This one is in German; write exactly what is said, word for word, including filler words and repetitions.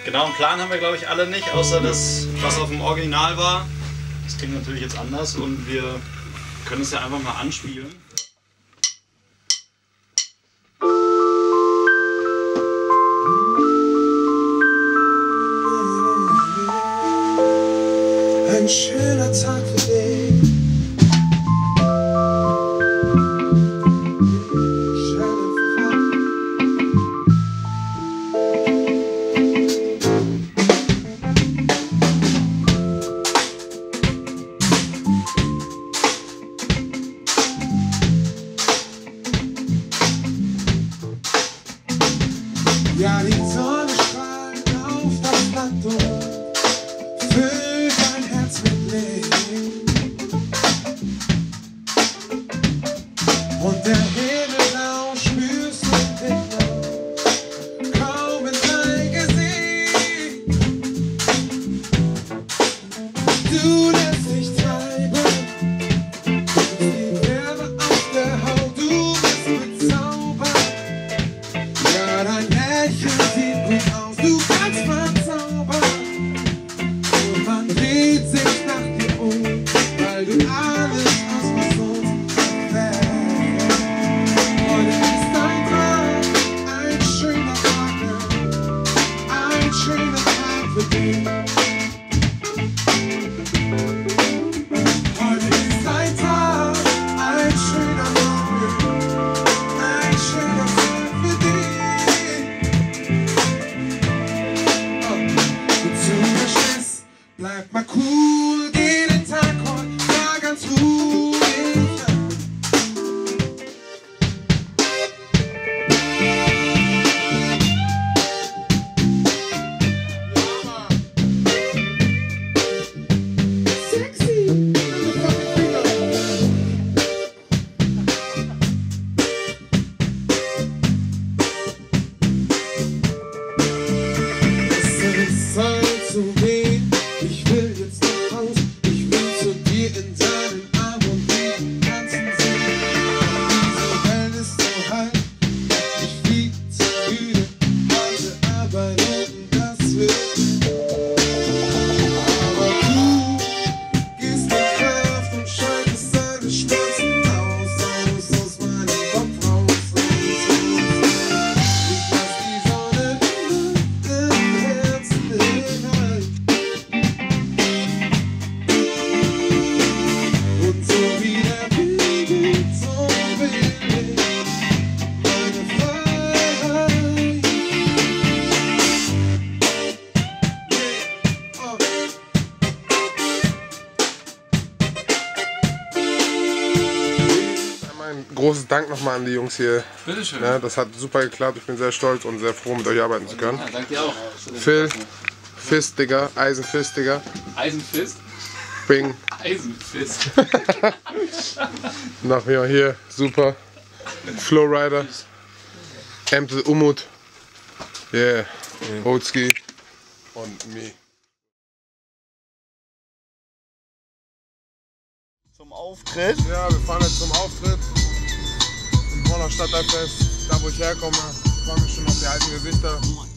Genau, einen Plan haben wir glaube ich alle nicht, außer das, was auf dem Original war. Das klingt natürlich jetzt anders und wir können es ja einfach mal anspielen. Ein schöner Tag für dich. Ja, die Sonne strahlt auf das Land und füllt dein Herz mit Leben. Und der Himmel blau spürst du den Blau kaum in dein Gesicht. Du lässt dich treiben, die Wärme auf der Haut, du bist bezaubert. Ja, dein Lächeln sieht gut aus, du kannst verzaubern. Und man dreht sich nach dir um, weil du alles hast, was uns gefällt. Heute ist dein Tag, ein schöner Tag, ein schöner Tag für dich. Heute ist dein Tag, ein schöner Tag, ein schöner Tag für dich. Bleib mal cool, geh den Tag heute mal ganz ruhig an. Sexy! Es ist Zeit zu gehen. Ich will jetzt nach Haus, ich will zu dir in deinen Arm und den ganzen See. Diese Welt ist so heiß, ich viel zu müde, heute arbeiten und das wird. Aber du gehst mit Kraft und schaltest alle Schmerzen aus, aus, aus meinem Kopf raus, raus, raus. Ich lass die Sonne im Herzen hinein. Und so wie der Wind zum Wind, meine Freiheit. Oh. Einmal ein großes Dank nochmal an die Jungs hier. Bitteschön. Ja, das hat super geklappt. Ich bin sehr stolz und sehr froh, mit euch arbeiten zu können. Ja, danke dir auch. Phil, Fist, Digga, Eisenfist, Digga. Eisenfist? Bing. Eisenfist. Noch jemand hier, super. Flowrider. Emte Umut. Yeah. Oatski. Und me. Zum Auftritt. Ja, wir fahren jetzt zum Auftritt. Im Horner Stadtteilfest. Da wo ich herkomme, freue mich schon auf die alten Gesichter.